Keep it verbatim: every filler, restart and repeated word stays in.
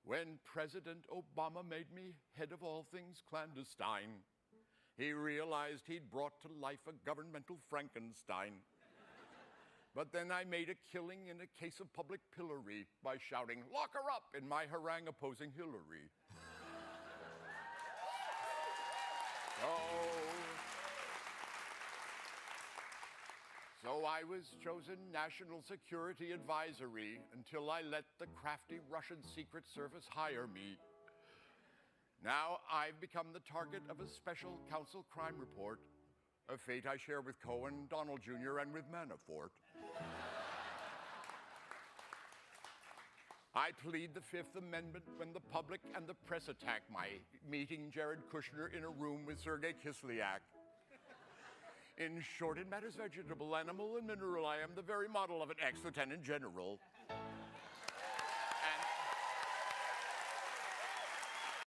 When President Obama made me head of all things clandestine, he realized he'd brought to life a governmental Frankenstein. But then I made a killing in a case of public pillory by shouting, "Lock her up," in my harangue opposing Hillary. So, so I was chosen National Security Advisory until I let the crafty Russian Secret Service hire me. Now I've become the target of a special counsel crime report, a fate I share with Cohen, Donald Junior, and with Manafort. I plead the Fifth Amendment when the public and the press attack my meeting Jared Kushner in a room with Sergei Kislyak. In short, in matters vegetable, animal, and mineral, I am the very model of an ex-lieutenant general.